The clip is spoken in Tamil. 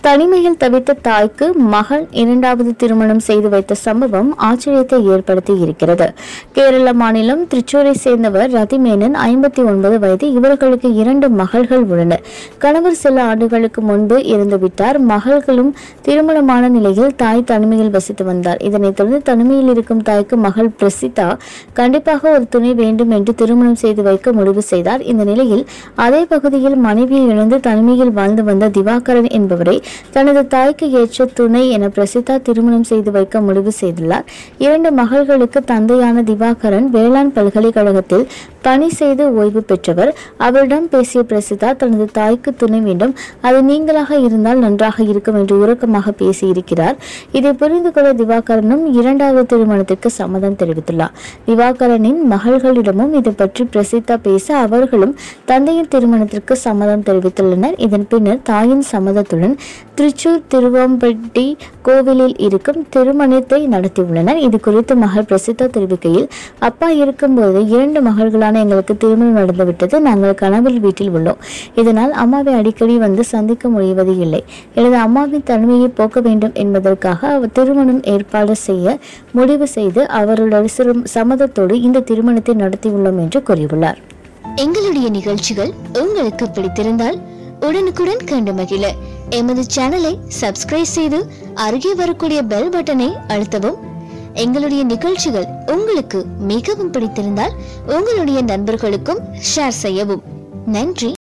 தனிமையில் தவித்த தாய்க்கு மகள் இரண்டாவது திருமணம் செய்து வைத்த சம்பவம் ஆச்சரியத்தை ஏற்படுத்தி இருக்கிறது. கேரள மாநிலம் திருச்சூரை சேர்ந்தவர் ரதிமேனன், 59 வயது. இவர்களுக்கு 2 மகள்கள் உள்ளனர். கணவர் சில ஆண்டுகளுக்கு முன்பு இறந்துவிட்டார். மகள்களும் திருமணமான நிலையில் தாய் தனிமையில் வசித்து வந்தார். இதனைத் தொடர்ந்து தனிமையில் இருக்கும் தாய்க்கு மகள் பிரசிதா கண்டிப்பாக ஒரு துணை வேண்டும் என்று திருமணம் செய்து வைக்க முடிவு செய்தார். இந்த நிலையில் அதே பகுதியில் மனைவியை இழந்து தனிமையில் வாழ்ந்து வந்த திவாகரன் என்பவரை தனது தாய்க்கு ஏற்ற துணை என பிரசிதா திருமணம் செய்து வைக்க முடிவு செய்துள்ளார். 2 மகள்களுக்கு தந்தையான திவாகரன் வேளாண் பல்கலைக்கழகத்தில் பணி செய்து ஓய்வு பெற்றவர். அவரிடம் பேசிய பிரசிதா தனது தாய்க்கு துணை வேண்டும், அது நீங்களாக இருந்தால் நன்றாக இருக்கும் என்று உருக்கமாக பேசியிருக்கிறார். இதை புரிந்து கொள்ள திவாகரனும் 2வது திருமணத்திற்கு சம்மதம் தெரிவித்துள்ளார். திவாகரனின் மகள்களிடமும் இது பற்றி பிரசிதா பேச அவர்களும் தந்தையின் திருமணத்திற்கு சம்மதம் தெரிவித்துள்ளனர். இதன் பின்னர் தாயின் சம்மதத்துடன் திருச்சூர் திருவம்பட்டி கோவிலில் இருக்கும் திருமணத்தை நடத்தியுள்ளனர். இது குறித்து மகள் பிரசிதா தெரிவிக்கையில், அப்பா இருக்கும்போது 2 மகள்களான எங்களுக்கு திருமணம் நடந்துவிட்டது. நாங்கள் கணவர் வீட்டில் உள்ளோம். இதனால் அம்மாவை அடிக்கடி வந்து சந்திக்க முடிவது இல்லை. எனது அம்மாவின் தனிமையை போக்க வேண்டும் என்பதற்காக அவர் திருமணம் ஏற்பாடு செய்ய முடிவு செய்து அவருடைய சம்மதத்தோடு இந்த திருமணத்தை நடத்தியுள்ளோம் என்று கூறியுள்ளார். எங்களுடைய நிகழ்ச்சிகள் உங்களுக்கு பிடித்திருந்தால் உடனுக்குடன் கண்டு மகிழ எமது சேனலை சப்ஸ்கிரைப் செய்து அருகே வரக்கூடிய பெல் பட்டனை அழுத்தவும். எங்களுடைய நிகழ்ச்சிகள் உங்களுக்கு மிகவும் பிடித்திருந்தால் உங்களுடைய நண்பர்களுக்கும் ஷேர் செய்யவும். நன்றி.